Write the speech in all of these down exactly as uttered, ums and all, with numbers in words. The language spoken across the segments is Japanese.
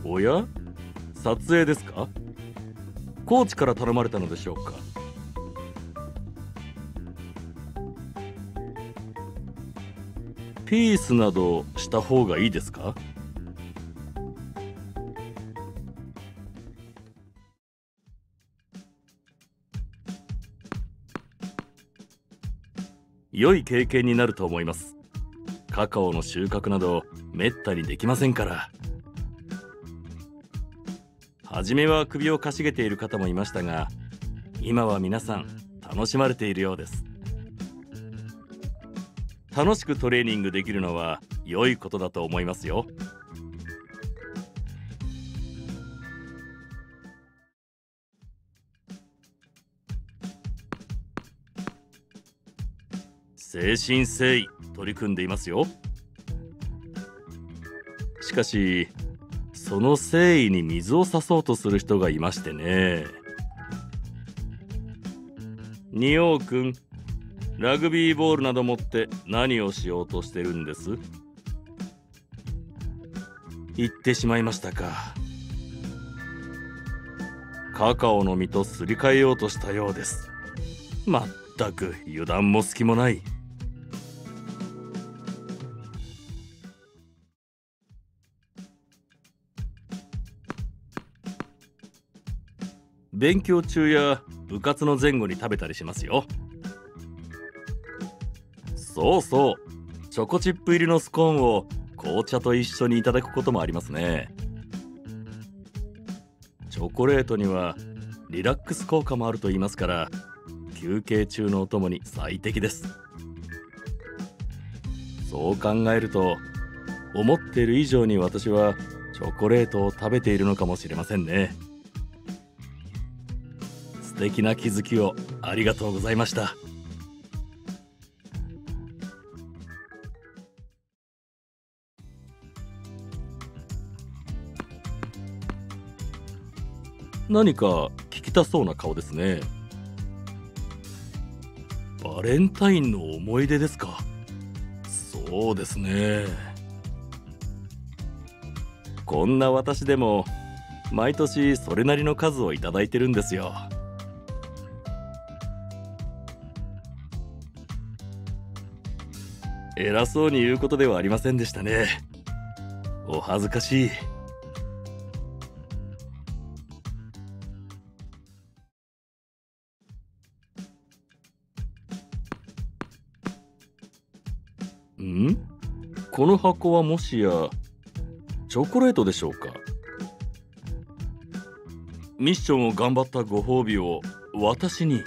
おや、撮影ですか？コーチから頼まれたのでしょうか？ピースなどした方がいいですか？良い経験になると思います。カカオの収穫などめったにできませんから。初めは首をかしげている方もいましたが、今は皆さん楽しまれているようです。楽しくトレーニングできるのは良いことだと思いますよ。誠心誠意取り組んでいますよ。しかしその誠意に水を差そうとする人がいましてね。仁王くん、ラグビーボールなど持って何をしようとしてるんです？言ってしまいましたか。カカオの実とすり替えようとしたようです。まったく油断も隙もない。勉強中や部活の前後に食べたりしますよ。そうそう、チョコチップ入りのスコーンを紅茶と一緒にいただくこともありますね。チョコレートにはリラックス効果もあると言いますから、休憩中のお供に最適です。そう考えると、思っている以上に私はチョコレートを食べているのかもしれませんね。素敵な気づきをありがとうございました。何か聞きたそうな顔ですね。バレンタインの思い出ですか？そうですね。こんな私でも毎年それなりの数をいただいてるんですよ。偉そうに言うことではありませんでしたね。お恥ずかしい。ん？この箱はもしやチョコレートでしょうか？ミッションを頑張ったご褒美を私に。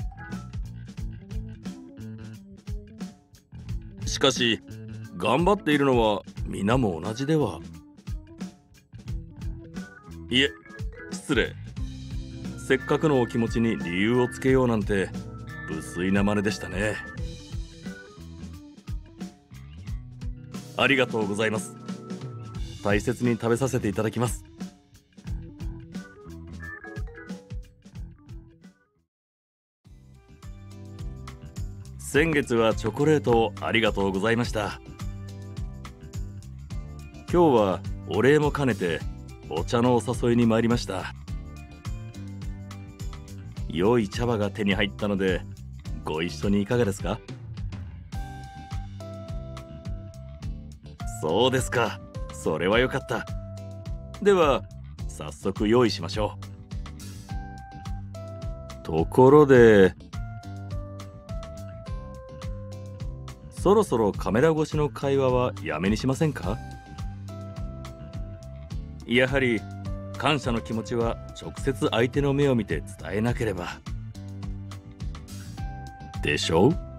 しかし頑張っているのは皆も同じでは。いえ、失礼。せっかくのお気持ちに理由をつけようなんて無粋な真似でしたね。ありがとうございます。大切に食べさせていただきます。先月はチョコレートをありがとうございました。今日はお礼も兼ねてお茶のお誘いに参りました。良い茶葉が手に入ったのでご一緒にいかがですか？そうですか。それはよかった。では早速用意しましょう。ところで、そろそろカメラ越しの会話はやめにしませんか？やはり感謝の気持ちは直接相手の目を見て伝えなければ。でしょう？